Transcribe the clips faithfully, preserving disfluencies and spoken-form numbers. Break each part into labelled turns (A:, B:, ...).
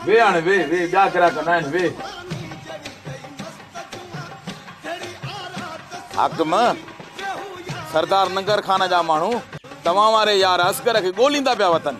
A: वे आने वे वे क्या करा करना है वे हाकिम सरदार नंगर खाना जा मानू तमाम वारे यार अस्कर के गोलींदा पिया वतन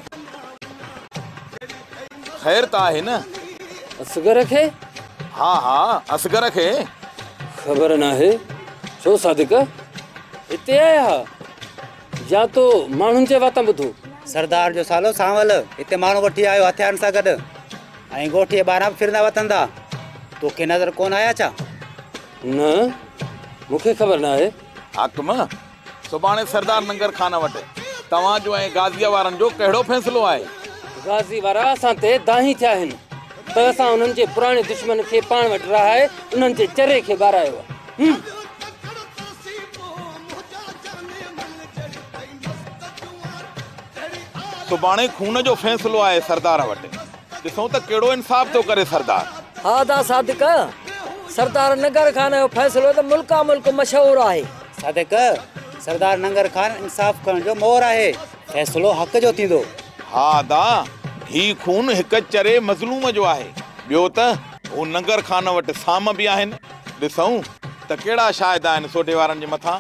A: खैर ता है ना
B: असगर के
A: हाँ हाँ असगर के
B: खबर ना है छो सादिक इते आया या तो मानुन जे वाता बुधो
C: सरदार जो सालो सांवल इते मानो वठी आयो हथियार सा गड आई गोठी बारा फिरना वतंदा तो के नजर कौन आया चा
B: न मुखे खबर ना है
A: हाकिम सुबाने सरदार नंगर खाना वटे तवा जो है गाजिया वारन जो केड़ो फैसलो आए
B: गाजी वारा असां ते दाही थिया हन त असां उन्हनि जे पुराणे दुश्मन खे पाण वटि रहाए उन्हनि जे चरे खे ॿारायो आहे।
A: सुबाने खून जो फैसलो आए सरदार वटे ॾिसो त केड़ो इंसाफ तो करे सरदार।
D: हा दा सादिक सरदार नंगर खान जो फैसलो तो मुल्का मुल्क मशहूर है।
C: सादिक सरदार नंगर खान इंसाफ करण जो मोहर है फैसलो हक जो थींदो।
A: हा दा ही खून एक चरे मजलूम जो है बियो त वो नंगर खान वट साम भी आहिन ॾिसूं त केड़ा शाहिद आहिन सोडे वारन जे मथा।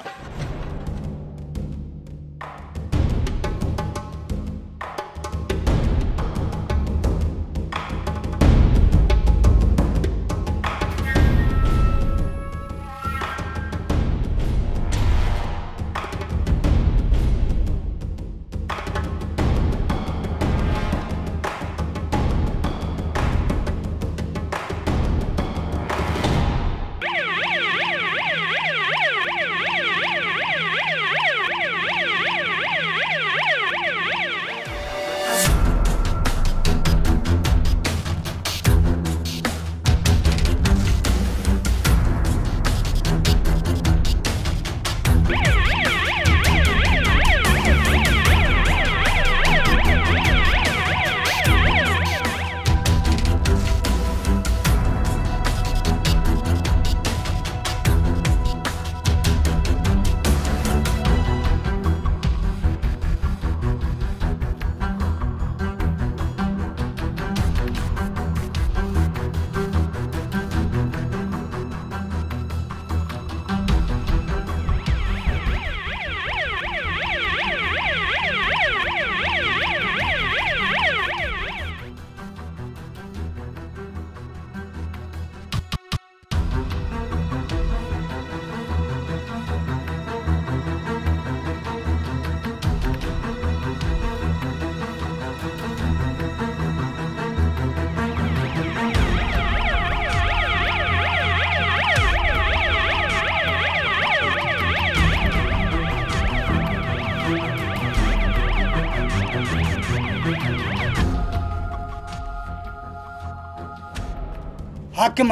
E: हाकिम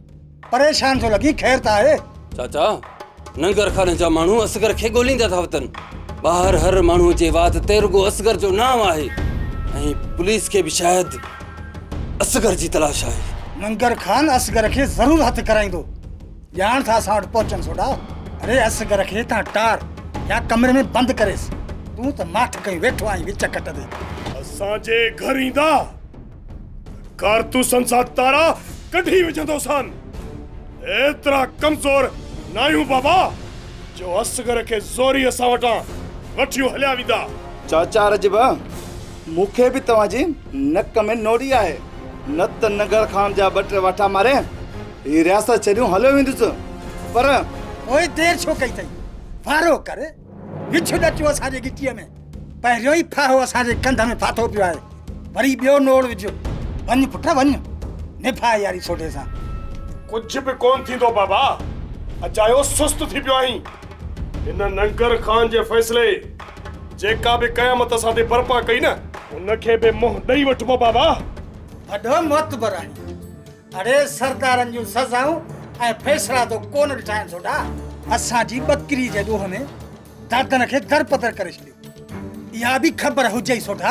E: परेशान तो लगी खैर ता है
B: चाचा नंगर खान जा मानू असगर खे गोलींदा था वतन बाहर हर मानू जे वात तेरगो असगर जो नाम आहे ऐं पुलिस के भी शायद असगर जी तलाश आहे।
E: नंगर खान असगर के जरूर हथ कराइंदो जान था असां वटि पहुचन सोडा। अरे असगर के ता टार या कमरे में बंद करेस तू तो माठ कई वेठो आई विच कट दे
F: असां जे घर ईंदा कारतूसन सा तारा कढी विझंदो सन एतरा कमजोर नायूं बाबा जो असगर के जोरी असां वटां वठियो हलिया विदा।
G: चाचा रजब मुखे भी तवाजी नक में नोड़ी आहे न त नगर खान जा बटे वाटा मारे ई रियासत छड़ियो हलो विंदुस पर
E: ओए देर छो कई तई फारो करे विछु डचो असा जे गिटीअ में पहिरियो ई फाहो असा जे कंध में फाथो पियो आहे वरी बियो नोड़ विझो वन पुट वन निफा यारी सोडे सा
F: कुछ भी कोन थींदो बाबा अचायो सुस्त थी पियो आहीं इन नंगर खान जे फैसले जेका भी कयामत असां ते बरपा कई न उनखे बे मोह ॾेई वठबो बाबा।
E: वॾो मोतबर आहे। अरे सरदारन जूं सज़ाऊं ऐं फैसला तो कोन ॾिठाइनि सोडा असां जी बकरी जे ॾोह में दादन खे दरपदर करे छॾियो इहा भी ख़बर हुजे सोडा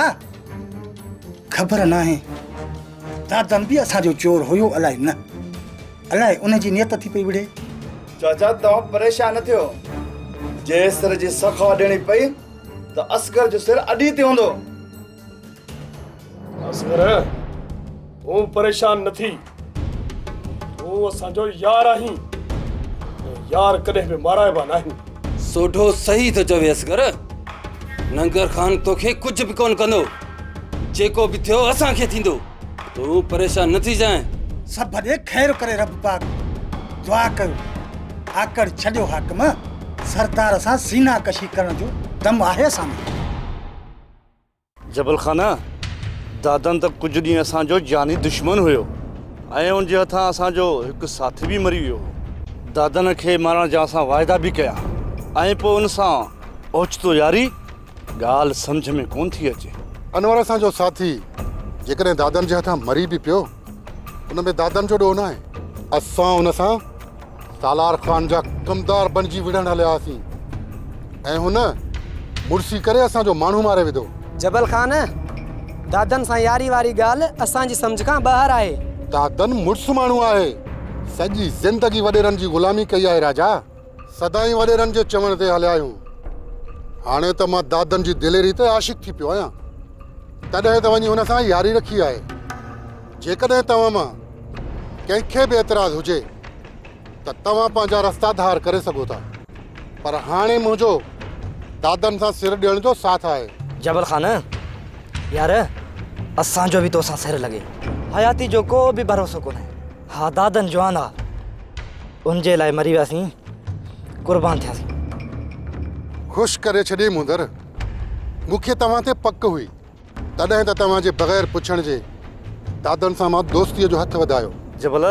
E: ख़बर नाहे दादन भी असां जो चोर हुयो अलाए न अलाए उन जी नियत थी पई विड़े।
G: चाचा तव्हां परेशान न थियो जेस तरह जी सखा ॾियणी पई त असगर जो सिर अडी ते हूंदो।
F: असगर तूं परेशान न थी। तूं असांजो यार आहीं, यार कॾहिं बि माराइबा नाहिनि।
B: सोढो सही तो चवे असगर। नंगर खान तोखे कुछ भी कोन कंदो। जेको भी थियो असांखे थींदो। तूं परेशान न थी जाए।
E: सब भले खैर करे रब पाक। दुआ कयो। आकड़ छॾियो हाकम। सरदार सां सीना कशी करण जो दम आहे असां में।
G: जबल खाना दादन तक कुछ ॾींहं असांजो जानी दुश्मन हुयो ऐं उनजे हथां असांजो हिकु साथी भी मरी वियो। दादन खे मारण जा असां वाइदा भी कया ऐं पोइ उन सां ओचितो यारी ॻाल्हि सम्झ में कोन थी अचे।
H: अनवर असांजो साथी जेकॾहिं दादन जे हथां मरी भी पियो उन में दादन जो ॾोह न आहे। असां उन सां सालार खान जा कमदार बणिजी विढ़ण हलियासीं ऐं हुन मुड़सी करे असांजो माण्हू मारे विधो।
I: जबल खान दादन सां यारी वारी ॻाल्हि असांजी सम्झ खां ॿाहिरि आहे।
H: दादन मुड़स माण्हू आहे। सॼी ज़िंदगी वॾेरनि जी ग़ुलामी कई आहे राजा। सदाई वॾेरनि जे चवण ते हलिया आहियूं। हाणे त मां दादन जी दिलेरी ते आशिक़ थी पियो आहियां। तॾहिं त वञी हुन सां यारी रखी आहे। जेकॾहिं तव्हां मां कंहिंखे बि एतिराज़ हुजे त तव्हां पंहिंजा रस्ता धार करे सघो था, पर हाणे मुंहिंजो दादन सां सिर ॾियण जो साथ आहे।
I: जबल खान यार असांजो भी तोसां सिर लगे। हयाती जो को भी भरोसो कोन्हे। हा दादन जवान आ, उनजे लाइ मरी वियासीं, कुर्बान थियासीं।
H: खुश करे छॾी मुंदर। मूंखे तव्हां ते पक हुई तॾहिं त तव्हां जे बग़ैर पुछण जे दादन सां मां दोस्तीअ जो हथ वधायो।
G: जबल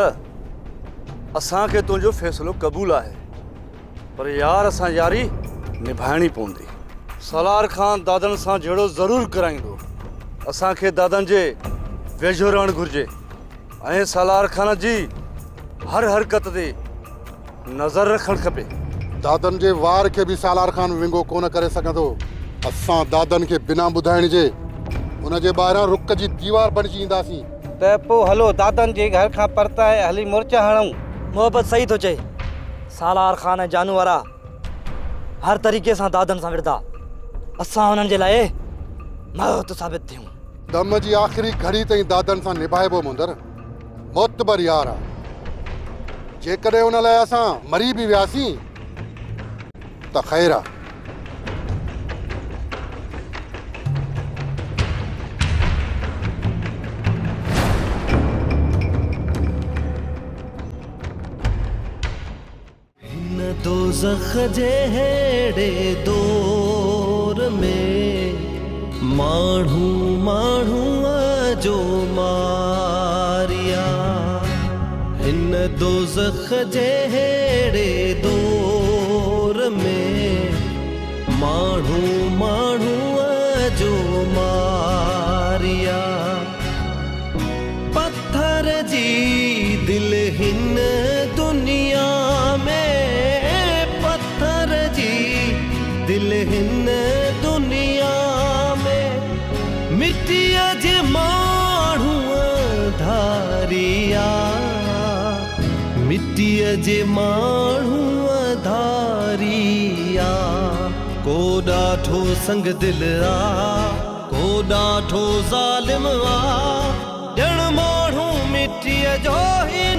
G: असांखे तुंहिंजो फ़ैसिलो क़बूल आहे, पर यार असां यारी निभाइणी पवंदी। सालार खान दादन सां जहिड़ो ज़रूरु कराईंदो। असांखे दादन जे वेझो रहणु घुरिजे ऐं सालार खान जी हर हरकत ते नज़र रखणु खपे।
H: दादन जे वार के भी सालार खान विंगो कोन करे सघंदो। असां दादन के बिना ॿुधाइण जे उन जे ॿाहिरां रुक जी दीवार बणिजी ईंदासीं।
C: त पोइ हलो दादन जे घर खां परताए हली मुर्चा हणूं।
I: मोहब्बत सही तो चए। सालार खान ऐं जानू वारा हर तरीक़े सां दादन सां विढ़दा। असां हुननि जे लाइ मौत साबित थियूं।
H: दम जी आख़िरी घड़ी ताईं दादन सां निभाइबो मुंदर। मोतबर यार आहे। जेकॾहिं उन लाइ असां मरी बि वियासीं त ख़ैर आहे।
J: दोज़ख जे हेड़े दौर में माण्हू माण्हू जो मारिया। हिन दोज़ख जे हेड़े दौर में माण्हू माण्हू जो मारिया। पत्थर जी दिल हिन दुनिया में, दिल हिन दुनिया में मिट्टीअ जे माण्हू धारिया। मिट्टीअ जे माण्हू धारिया। को ॾाढो संग दिल आ, को ॾाढो ज़ालिम आ। ॼण माण्हू मिट्टीअ जो ही